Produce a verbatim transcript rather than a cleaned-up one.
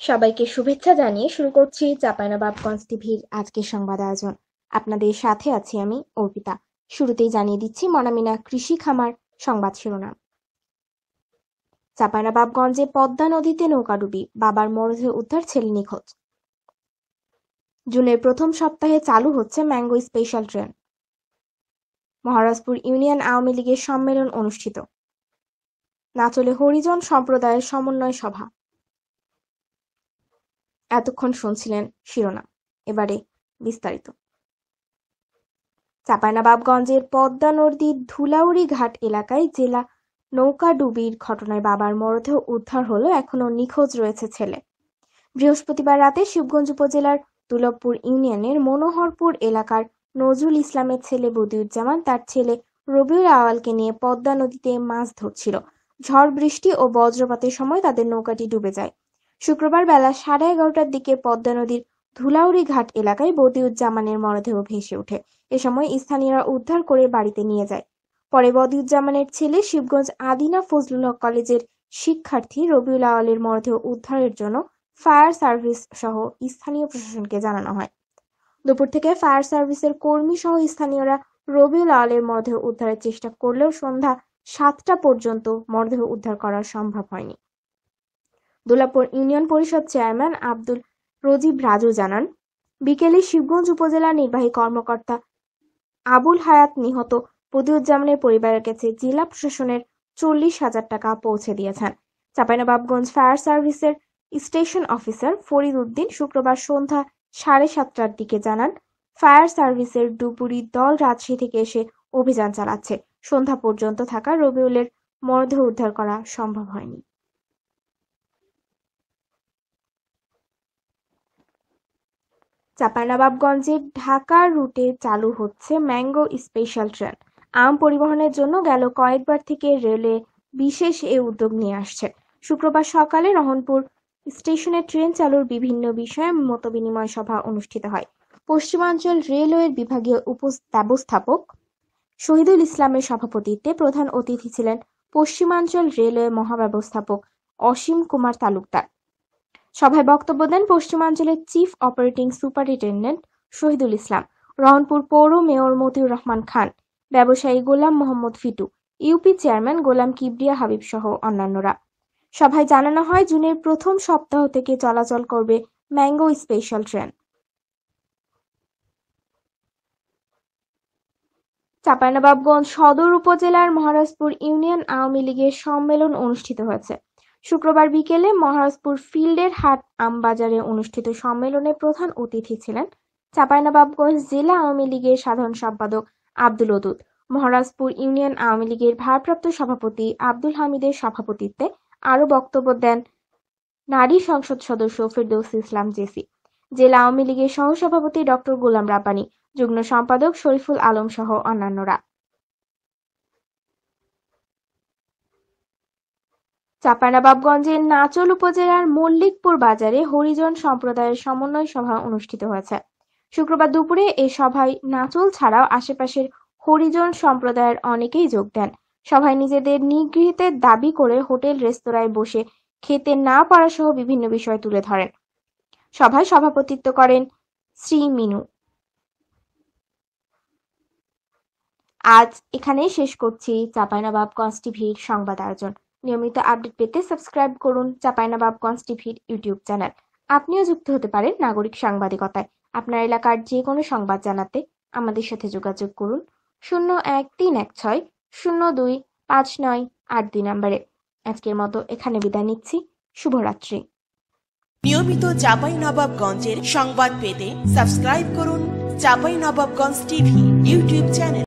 সবাইকে শুভেচ্ছা জানিয়ে শুরু করছি চাঁপাইনবাবগঞ্জ টিভির আজকের সংবাদ আয়োজন। আপনাদের সাথে আছি আমি অর্পিতা। শুরুতেই জানিয়ে দিচ্ছি মনামিনা কৃষি খামার সংবাদ শিরোনাম। চাঁপাইনবাবগঞ্জে পদ্মা নদীতে নৌকাডুবি, বাবার মরদেহ উদ্ধার, ছেলে নিখোঁজ। জুনের প্রথম সপ্তাহে চালু হচ্ছে mango special train. Maharajpur union Awami লীগের সম্মেলন অনুষ্ঠিত। নাচলে হরিজন সম্প্রদায়ের সমন্বয় সভা। এতক্ষণ শুনছিলেন শিরোনাম, এবারে বিস্তারিত। চাঁপাইনবাবগঞ্জের পদ্মা নদীর ধুলাউড়ি ঘাট এলাকায় জেলা নৌকাডুবির ঘটনায় বাবার মরদেহ উদ্ধার হলো, এখনো নিখোঁজ রয়েছে ছেলে। বৃহস্পতিবার রাতে শিবগঞ্জ উপজেলার দুলভপুর ইউনিয়নের মনোহরপুর এলাকার নজরুল ইসলামের ছেলে বদিউজ্জামান তার ছেলে রবিউল আওয়ালকে নিয়ে পদ্মা নদীতে মাছ ধরছিল। ঝড় বৃষ্টি ও বজ্রপাতের সময় তাদের নৌকাটি ডুবে যায়। শুক্রবার বেলা সাড়ে এগারোটার দিকে পদ্মা নদীর ধুলাউড়ি ঘাট এলাকায় বদিউজ্জামানের মরদেহ ভেসে ওঠে। এ সময় স্থানীয়রা উদ্ধার করে বাড়িতে নিয়ে যায়। পরে বদিউজ্জামানের ছেলে শিবগঞ্জ আদিনা ফজলুল হক কলেজের শিক্ষার্থী রবিউল আওয়ালের মরদেহ উদ্ধারের জন্য ফায়ার সার্ভিস সহ স্থানীয় প্রশাসনকে জানানো হয়। দুপুর থেকে ফায়ার সার্ভিসের কর্মী সহ স্থানীয়রা রবিউল আওয়ালের মরদেহ উদ্ধারের চেষ্টা করলেও সন্ধ্যা সাতটা পর্যন্ত মরদেহ উদ্ধার করা সম্ভব হয়নি। দুলাপুর ইউনিয়ন পরিষদ চেয়ারম্যান আব্দুল রজিব রাজু জানান, বিকেলে শিবগঞ্জ উপজেলা নির্বাহী কর্মকর্তা আবুল হায়াত নিহত বদিউজ্জামানের পরিবারের কাছে জেলা প্রশাসনের চল্লিশ হাজার টাকা পৌঁছে দিয়েছেন। চাঁপাইনবাবগঞ্জ ফায়ার সার্ভিসের স্টেশন অফিসার ফরিদ উদ্দিন শুক্রবার সন্ধ্যা সাড়ে সাতটার দিকে জানান, ফায়ার সার্ভিসের ডুবুরি দল রাজশাহী থেকে এসে অভিযান চালাচ্ছে। সন্ধ্যা পর্যন্ত থাকা রবিউলের মরদেহ উদ্ধার করা সম্ভব হয়নি। চাঁপাইনবাবগঞ্জের ঢাকা রুটে চালু হচ্ছে ম্যাঙ্গো স্পেশাল ট্রেন। আম পরিবহনের জন্য গেল কয়েকবার থেকে রেলওয়ে বিশেষ এ উদ্যোগ নিয়ে আসছে। শুক্রবার সকালে রহনপুর স্টেশনে ট্রেন চালুর বিভিন্ন বিষয়ে মতবিনিময় সভা অনুষ্ঠিত হয়। পশ্চিমাঞ্চল রেলওয়ের বিভাগীয় উপ ব্যবস্থাপক শহীদুল ইসলামের সভাপতিত্বে প্রধান অতিথি ছিলেন পশ্চিমাঞ্চল রেলওয়ে মহাব্যবস্থাপক অসীম কুমার তালুকদার। সভায় বক্তব্য দেন পশ্চিমাঞ্চলের chief operating superintendent Shahidul Islam, Rohanpur পৌর মেয়র মতিউর রহমান খান, ব্যবসায়ী গোলাম মোহাম্মদ ফিটু, ইউপি চেয়ারম্যান গোলাম কিবরিয়া হাবিব সহ অন্যান্যরা। সভায় জানানো হয়, জুনের প্রথম সপ্তাহ থেকে চলাচল করবে ম্যাঙ্গো স্পেশাল ট্রেন। চাঁপাইনবাবগঞ্জ সদর উপজেলার মহারাজপুর ইউনিয়ন আওয়ামী লীগের সম্মেলন অনুষ্ঠিত হয়েছে। শুক্রবার বিকেলে মহারাজপুর ফিল্ডের হাট আমবাজারে অনুষ্ঠিত সম্মেলনে প্রধান অতিথি ছিলেন চাঁপাইনবাবগঞ্জ জেলা আওয়ামী লীগের সাধারণ সম্পাদক আব্দুল ওদুদ। মহারাজপুর ইউনিয়ন আওয়ামী লীগের ভারপ্রাপ্ত সভাপতি আব্দুল হামিদের সভাপতিত্বে আরও বক্তব্য দেন নারী সংসদ সদস্য ফেরদৌসী ইসলাম জেসি, জেলা আওয়ামী লীগের সহসভাপতি ডক্টর গোলাম রাব্বানী, যুগ্ম সম্পাদক শরীফুল আলম সহ অন্যান্যরা। চাঁপাইনবাবগঞ্জের নাচল উপজেলার মল্লিকপুর বাজারে হরিজন সম্প্রদায়ের সমন্বয় সভা অনুষ্ঠিত হয়েছে। শুক্রবার দুপুরে এ সভায় নাচল ছাড়াও আশেপাশের হরিজন সম্প্রদায়ের অনেকেই যোগ দেন। সভায় নিজেদের নিগৃহীতের দাবি করে হোটেল রেস্তোরাঁয় বসে খেতে না পারা সহ বিভিন্ন বিষয় তুলে ধরেন। সভায় সভাপতিত্ব করেন শ্রী মিনু। আজ এখানেই শেষ করছি চাঁপাইনবাবগঞ্জ টিভির সংবাদ আয়োজন। নিয়মিত আপডেট পেতে সাবস্ক্রাইব করুন চাঁপাইনবাবগঞ্জ টিভির ইউটিউব চ্যানেল। আপনিও যুক্ত হতে পারেন নাগরিক সাংবাদিকতায়। আপনার এলাকার যে কোনো সংবাদ জানাতে আমাদের সাথে যোগাযোগ করুন শূন্য এক তিন এক ছয় শূন্য দুই পাঁচ নয় আট দুই নম্বরে। আজকের মতো এখানে বিদায় নিচ্ছি। শুভরাত্রি। নিয়মিত চাঁপাইনবাবগঞ্জের সংবাদ পেতে সাবস্ক্রাইব করুন চাঁপাইনবাবগঞ্জ টিভি ইউটিউব চ্যানেল।